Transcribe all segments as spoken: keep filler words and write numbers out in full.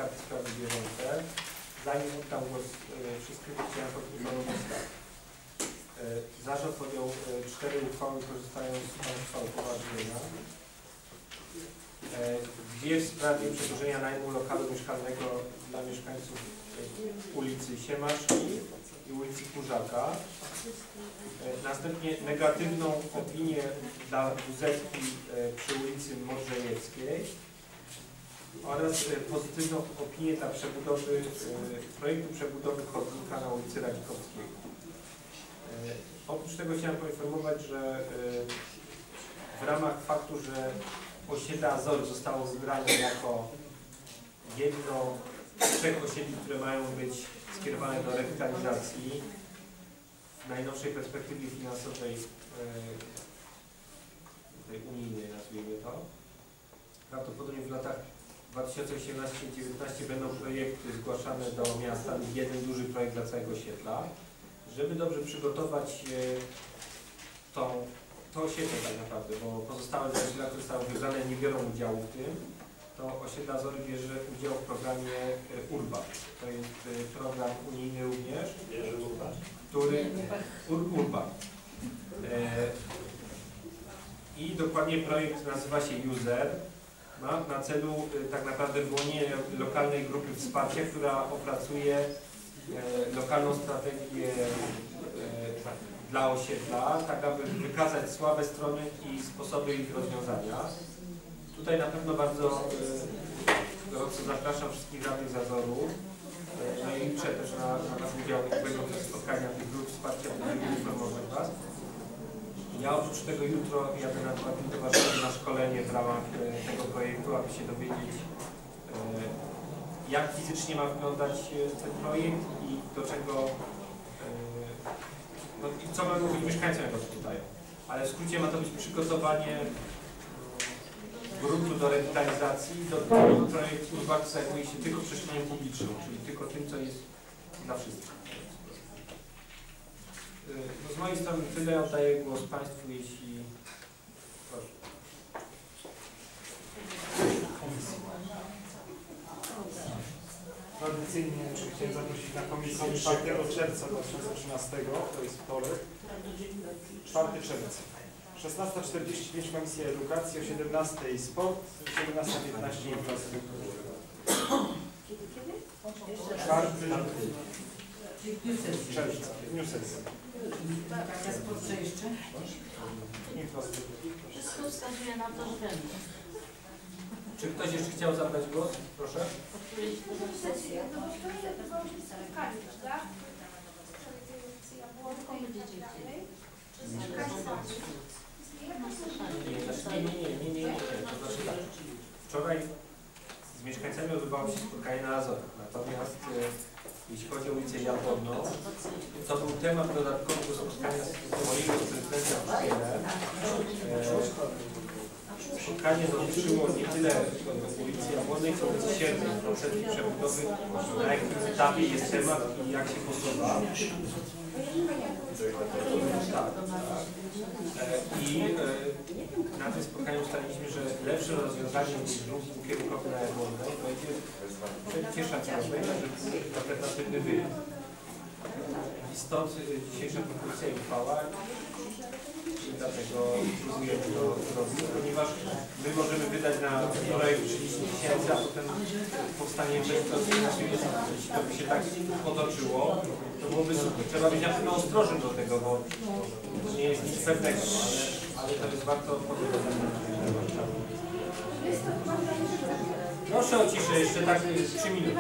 karty sprawy bieżące. Zanim oddam głos wszystkim, chciałem poinformować tak. Zarząd podjął cztery uchwały, korzystając z Państwa upoważnienia. Dwie w sprawie przedłużenia najmu lokalu mieszkalnego dla mieszkańców ulicy Siemaszki i ulicy Kurzaka. Następnie negatywną opinię dla wuzetki przy ulicy Modrzejewskiej oraz pozytywną opinię dla przebudowy, projektu przebudowy chodnika na ulicy Radzikowskiego. Oprócz tego chciałem poinformować, że w ramach faktu, że osiedle Azory zostało wybrane jako jedno z trzech osiedli, które mają być skierowane do rewitalizacji w najnowszej perspektywie finansowej tej unijnej, nazwijmy to. Prawdopodobnie w latach dwa tysiące osiemnastym do dwa tysiące dziewiętnastego będą projekty zgłaszane do miasta, jeden duży projekt dla całego osiedla. Żeby dobrze przygotować tą, to osiedle tak naprawdę, bo pozostałe osiedla, które zostały wybrane, nie biorą udziału w tym, to osiedla Azory bierze udział w programie Urba. To jest program unijny również, który Ur, Urba. I dokładnie projekt nazywa się User. Ma na celu tak naprawdę wyłonienie lokalnej grupy wsparcia, która opracuje lokalną strategię dla osiedla, tak aby wykazać słabe strony i sposoby ich rozwiązania. Tutaj na pewno bardzo gorąco zapraszam wszystkich radnych z Azoru. No i liczę też na, na nasz udział w spotkania tych grup wsparcia, żeby informować Was. Ja oprócz tego jutro jadę na dwa dni do Warszawy na szkolenie w ramach tego projektu, aby się dowiedzieć, jak fizycznie ma wyglądać ten projekt i do czego, no i co mamy mówić mieszkańcom, jak odczytają. Ale w skrócie ma to być przygotowanie gruntu do rewitalizacji, do tego projektu, który zajmuje się tylko przestrzenią publiczną, czyli tylko tym, co jest dla wszystkich. No z mojej strony tyle, oddaję głos Państwu, jeśli proszę. Tradycyjnie chciałem zaprosić na komisję czwartego czerwca dwa tysiące trzynastego, to jest wtorek, czwartego czerwca. szesnasta czterdzieści pięć Komisja Edukacji, o siedemnastej sport, siedemnasta piętnaście infrastruktura. czwartego czerwca, w dniu sesji. Wszystko wskazuje na to, że będzie. Czy ktoś jeszcze chciał zabrać głos? Proszę. Sesja, no bo wczoraj odbywało się spotkanie, prawda? Nie, nie, nie, nie, nie, nie, to znaczy tak. Wczoraj z mieszkańcami odbywało się spotkanie na Azorach, natomiast e, jeśli chodzi o ulicę Jabłonną, to był temat dodatkowy do spotkania z mojego prezydenta w Szpiele. Spotkanie dotyczyło nie tyle ulicy Jabłonnej, co ulicy Siernej, procesu przebudowy, na jakim etapie jest temat i jak się posuwa. Tak, tak. I e, na tym spotkaniu ustaliliśmy, że lepszym rozwiązaniem niż dróg dwukierunkowy na Jabłonnej będzie przejście szacunowej na alternatywny wyjazd. I stąd dzisiejsza propozycja i uchwała. I dlatego próbujemy to zrobić, ponieważ my możemy wydać na projekt trzydzieści tysięcy, a potem powstanie inwestycja na siebie. Jeśli to by się tak potoczyło, to byłoby super. Trzeba być na pewno ostrożnym do tego, bo to nie jest nic pewnego, ale, ale to jest warto powiedzieć. Proszę o ciszę, jeszcze tak trzy minuty.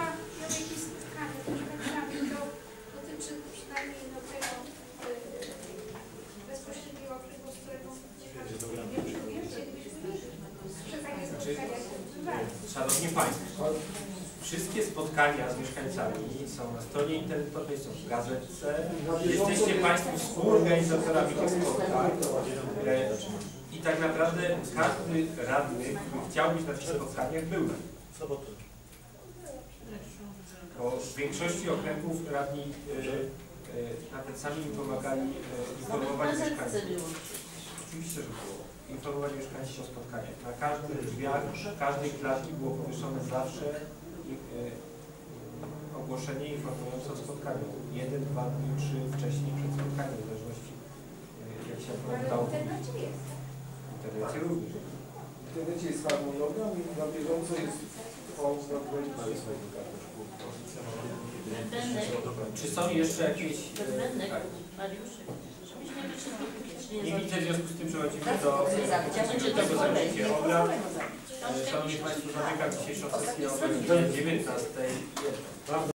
Szanowni Państwo, wszystkie spotkania z mieszkańcami są na stronie internetowej, są w gazetce. Jesteście Państwo współorganizatorami tych spotkań. I tak naprawdę każdy radny, który chciał być na tych spotkaniach, był. Bo w większości okręgów radni na ten sami mi pomagali informować mieszkańców. Oczywiście, że było. Informować mieszkańców o spotkaniach. Na każdych drzwiach, w każdej klatki było powieszone zawsze y, ogłoszenie informujące o spotkaniu. Jeden, dwa dni, trzy wcześniej przed spotkaniem, w zależności y, jak się akurat Ale udało. w internecie jest. W internecie również. W internecie jest harmonogram i na bieżąco jest pauza na swoim karteczku. Będek, Czy są jeszcze jakieś... y, będek, tak. Mariusz, żebyś nie wyczytał. Nie widzę, w związku z tym przechodzimy do Znaczy, tego to zajęcia obrad. Książkę Szanowni piszesz? Państwo, zamykam dzisiejszą sesję o godzinie dziewiętnastej.